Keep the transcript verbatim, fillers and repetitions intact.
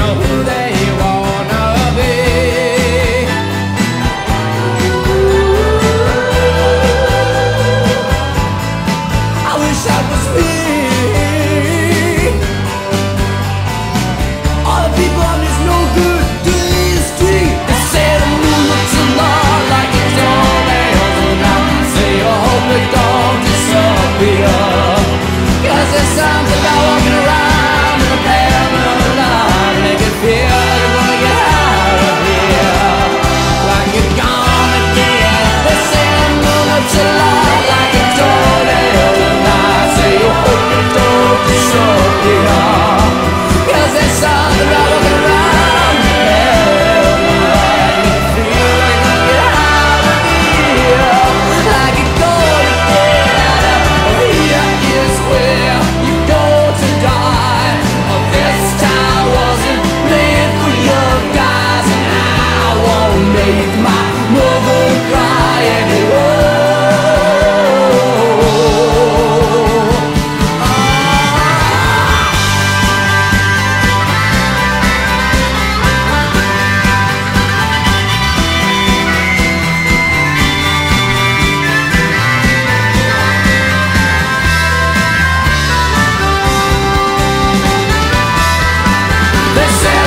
know who they wanna be. I wish I was me. All the people on this no good dirty street, they say the moon looks a lot like a doornail, and I say I hope it don't disappear. Cause there's something about walking around in a pale moonlight, make it feel like you're gonna get out of here, like you're gonna get. They say the moon looks a lot like a doornail, and I say I hope it don't disappear. Cause there's something about walking around in a pale moonlight, make it feel like you're gonna get out of here, like you're gonna get out of here. Is where you go to die. Oh, this town wasn't made for young guys, and I won't make my mother cry anymore. They say